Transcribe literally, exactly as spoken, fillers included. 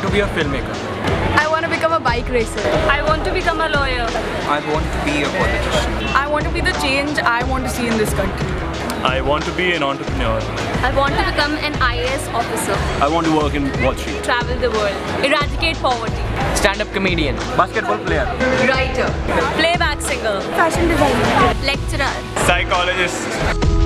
to be a filmmaker. I want to become a bike racer. I want to become a lawyer. I want to be a politician. I want to be the change I want to see in this country. I want to be an entrepreneur. I want to become an I A S officer. I want to work in Wall Street. Travel the world. Eradicate poverty. Stand-up comedian. Basketball player. Writer. Playback singer. Fashion designer. Lecturer. Psychologist.